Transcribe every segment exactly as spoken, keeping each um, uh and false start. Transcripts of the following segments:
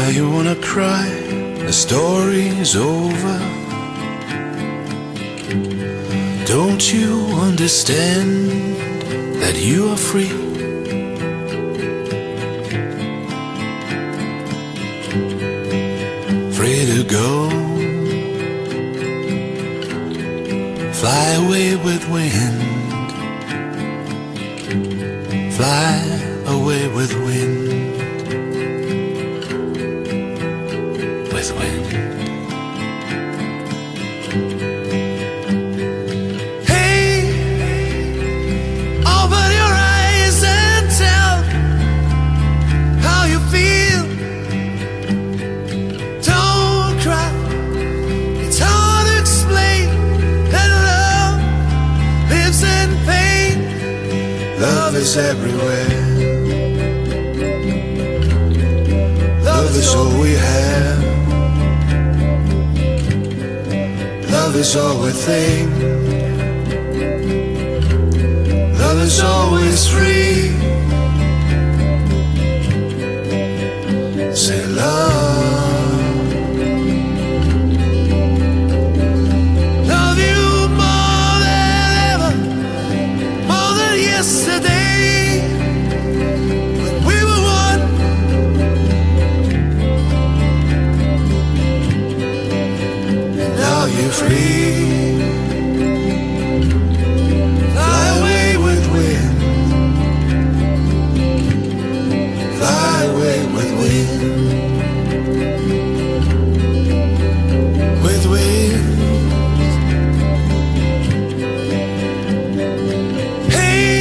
you wanna cry, the story's over. Don't you understand that you are free? Free to go, fly away with wind, fly away with wind, with wind. Love is everywhere. Love is all we have. Love is all we think. Love is always free. Say love. Free, fly away with wind, fly away with wind, with wind. Hey,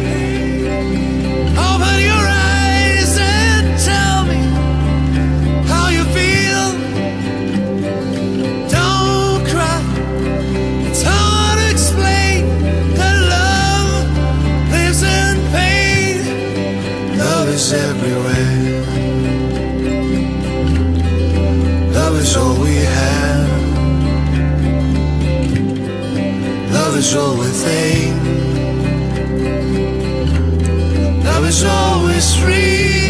open your eyes and tell me how you feel. Love is everywhere. Love is all we have. Love is all we think. Love is always free.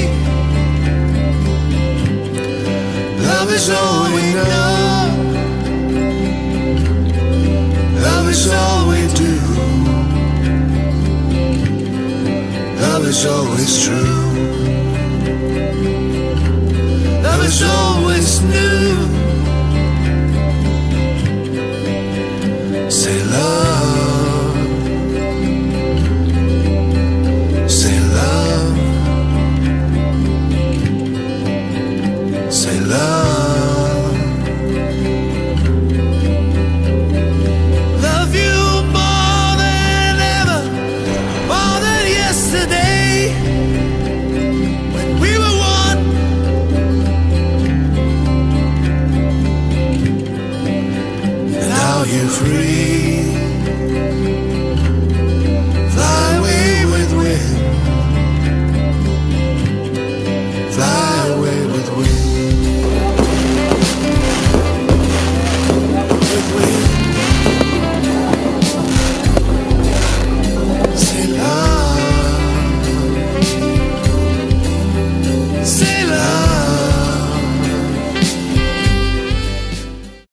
Love is all we know. Love is all we do. Love is always true. Love is always new. Say love. Say love. Say love. Love you more than ever, more than yesterday. You're free.